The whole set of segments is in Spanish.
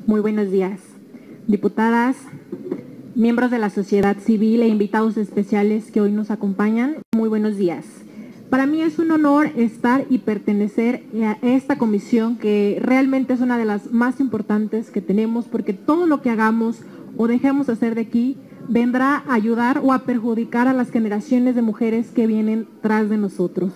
Muy buenos días, diputadas, miembros de la sociedad civil e invitados especiales que hoy nos acompañan. Muy buenos días. Para mí es un honor estar y pertenecer a esta comisión que realmente es una de las más importantes que tenemos, porque todo lo que hagamos o dejemos de hacer de aquí vendrá a ayudar o a perjudicar a las generaciones de mujeres que vienen tras de nosotros.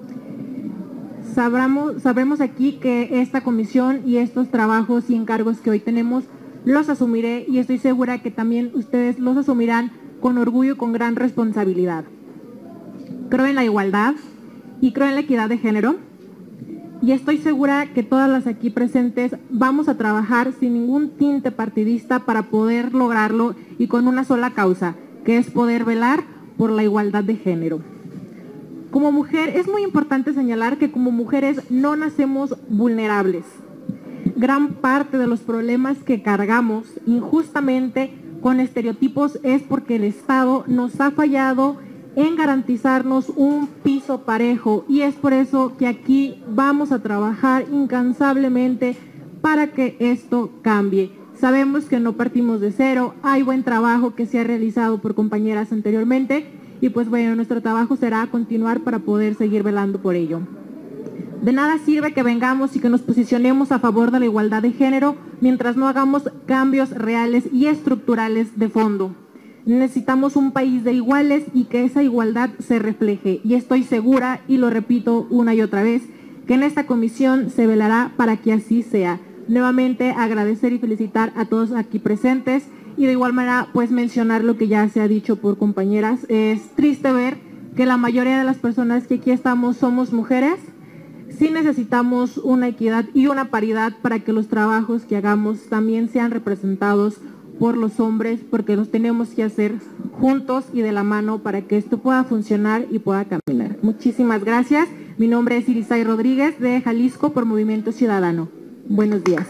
Sabremos aquí que esta comisión y estos trabajos y encargos que hoy tenemos los asumiré, y estoy segura que también ustedes los asumirán con orgullo y con gran responsabilidad. Creo en la igualdad y creo en la equidad de género, y estoy segura que todas las aquí presentes vamos a trabajar sin ningún tinte partidista para poder lograrlo y con una sola causa, que es poder velar por la igualdad de género. Como mujer, es muy importante señalar que como mujeres no nacemos vulnerables. Gran parte de los problemas que cargamos injustamente con estereotipos es porque el Estado nos ha fallado en garantizarnos un piso parejo, y es por eso que aquí vamos a trabajar incansablemente para que esto cambie. Sabemos que no partimos de cero, hay buen trabajo que se ha realizado por compañeras anteriormente, y pues bueno, nuestro trabajo será continuar para poder seguir velando por ello. De nada sirve que vengamos y que nos posicionemos a favor de la igualdad de género mientras no hagamos cambios reales y estructurales de fondo. Necesitamos un país de iguales y que esa igualdad se refleje, y estoy segura, y lo repito una y otra vez, que en esta comisión se velará para que así sea. Nuevamente agradecer y felicitar a todos aquí presentes, y de igual manera pues mencionar lo que ya se ha dicho por compañeras. Es triste ver que la mayoría de las personas que aquí estamos somos mujeres. Sí necesitamos una equidad y una paridad para que los trabajos que hagamos también sean representados por los hombres, porque los tenemos que hacer juntos y de la mano para que esto pueda funcionar y pueda caminar. Muchísimas gracias. Mi nombre es Irisay Rodríguez, de Jalisco por Movimiento Ciudadano. Buenos días.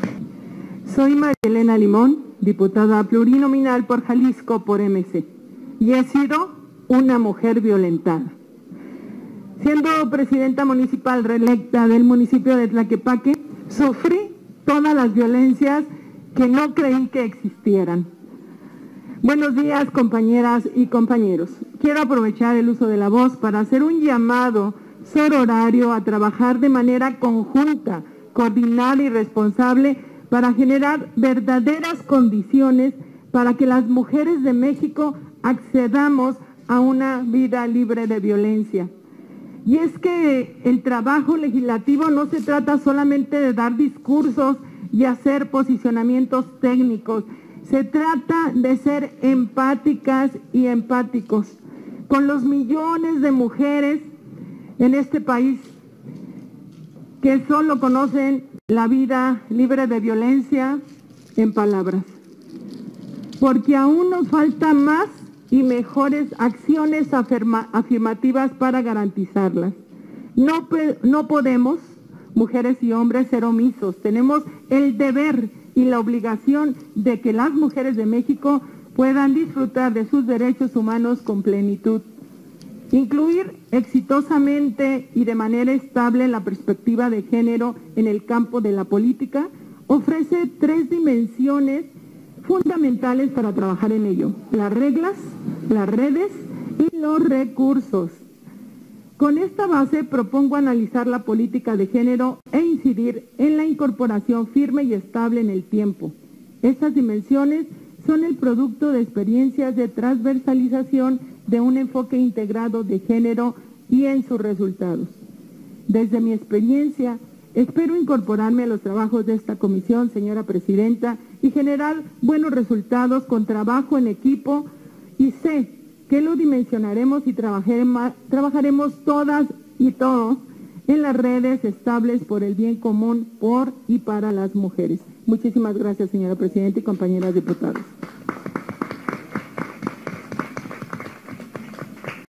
Soy María Elena Limón, diputada plurinominal por Jalisco por MC, y he sido una mujer violentada. Siendo presidenta municipal reelecta del municipio de Tlaquepaque, sufrí todas las violencias que no creí que existieran. Buenos días, compañeras y compañeros. Quiero aprovechar el uso de la voz para hacer un llamado sororario a trabajar de manera conjunta, coordinada y responsable para generar verdaderas condiciones para que las mujeres de México accedamos a una vida libre de violencia. Y es que el trabajo legislativo no se trata solamente de dar discursos y hacer posicionamientos técnicos, se trata de ser empáticas y empáticos con los millones de mujeres en este país que solo conocen la vida libre de violencia en palabras. Porque aún nos falta más y mejores acciones afirmativas para garantizarlas. No podemos, mujeres y hombres, ser omisos. Tenemos el deber y la obligación de que las mujeres de México puedan disfrutar de sus derechos humanos con plenitud. Incluir exitosamente y de manera estable la perspectiva de género en el campo de la política ofrece 3 dimensiones fundamentales para trabajar en ello: las reglas, las redes y los recursos. Con esta base propongo analizar la política de género e incidir en la incorporación firme y estable en el tiempo. Estas dimensiones son el producto de experiencias de transversalización de un enfoque integrado de género y en sus resultados. Desde mi experiencia, espero incorporarme a los trabajos de esta comisión, señora presidenta, y generar buenos resultados con trabajo en equipo, y sé que lo dimensionaremos y trabajaremos todas y todos en las redes estables por el bien común, por y para las mujeres. Muchísimas gracias, señora presidenta y compañeras diputadas.